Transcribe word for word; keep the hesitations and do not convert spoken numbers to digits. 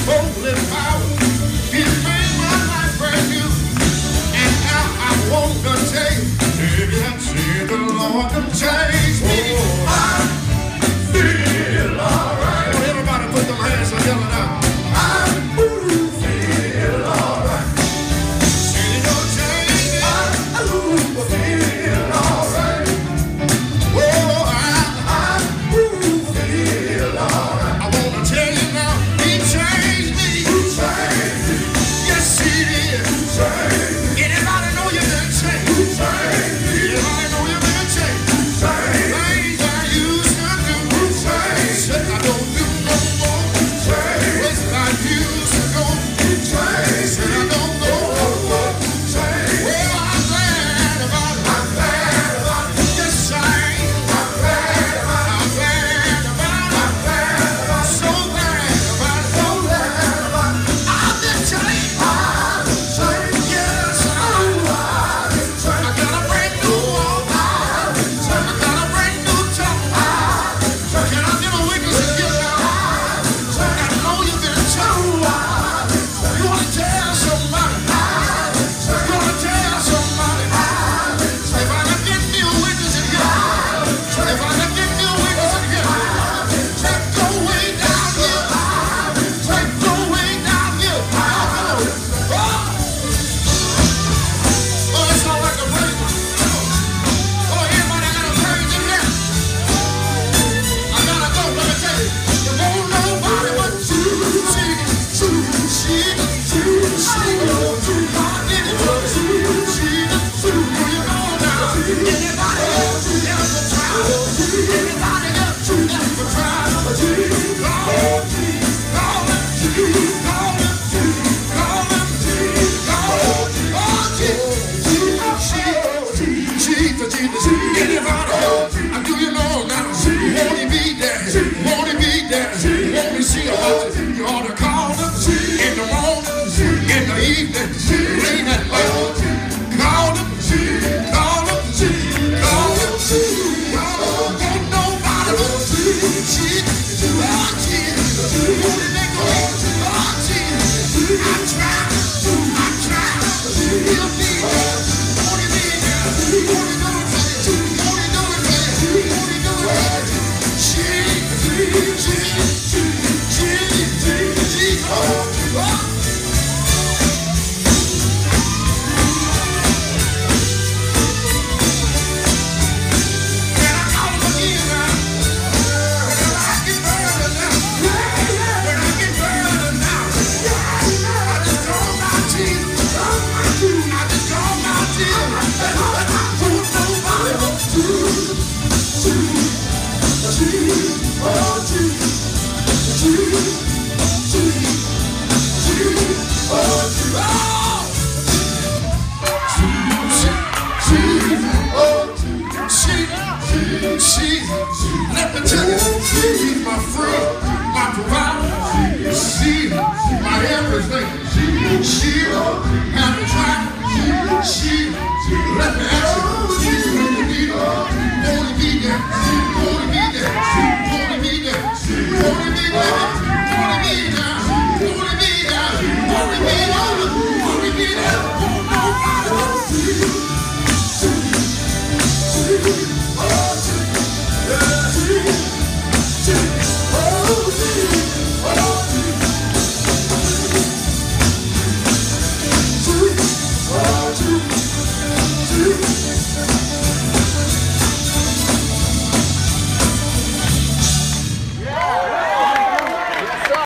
holy power. He made my life brand new. And now I want to tell you, baby, I see the Lord can change me. Oh, I feel alright. Well, everybody put them hands together now. I feel alright. See no change. I feel alright. Oh, I, I feel alright. I want to tell you now, He changed me. He changed me. Yes, He did. He changed me. Anybody know you've been changed? He changed me. Anybody know you've been changed? He changed me. Things I used to do. He changed me. I don't do no more. He changed me. Ways I used to go. He changed me. I don't go no more. He changed me. Well, I'm glad about it. I'm glad about it. Yes, I am. I'm glad about it. I'm glad about it. I'm glad about it. So glad about it. So glad about it. I've been changed. I've been changed. Yes, I'm. I've been changed. I got a brand new walk. I've been changed. I got a brand new talk. I've been changed. Can I get a witness to get now? I've been changed. I know you've been changed. I've been changed. You want to tell somebody? I've been changed. You want to tell somebody? I've been changed. If I can get me a witness in here, I've been changed. If I can get me a witness in here, I've been changed. Take the way down here. I've been changed. Take the way down here. I've been changed. Oh, oh, that sound like a praise. Oh, everybody got a praise in here. I gotta go, let me tell you. There won't nobody but you. See, see, see, see, see. God did it for you. See, see. Where you going now? Anybody else ever tried? Anybody else ever tried? Call him, call him, call him, call him, call him. Oh, Jesus, Jesus, Jesus, Jesus. Anybody else? Do you know now? Won't He be there? Won't He be there? Won't He see about you? You ought to call Him in the morning, in the evening, late at night. Call Him, call Him, call Him, call Him. Won't nobody but Jesus. Oh, Jesus. Won't He make a way? Oh, Jesus. I tried, I tried. He'll be there. Won't He be there? Won't He do it for you? Won't He do it for you? Won't He do it for you? Jesus, Jesus, Jesus, Jesus, Jesus. Oh. Can I call Him again now? When I get better now. When I get better now. I just call my Jesus. I just call my Jesus. Won't nobody but you. Jesus, oh Jesus, Jesus.